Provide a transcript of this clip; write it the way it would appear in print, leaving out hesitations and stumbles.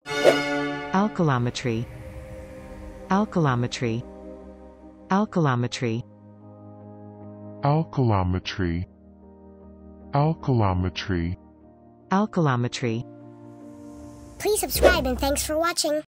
Alkalometry. Alkalometry. Alkalometry. alkalometry, alkalometry. Alkalometry. Please subscribe and thanks for watching.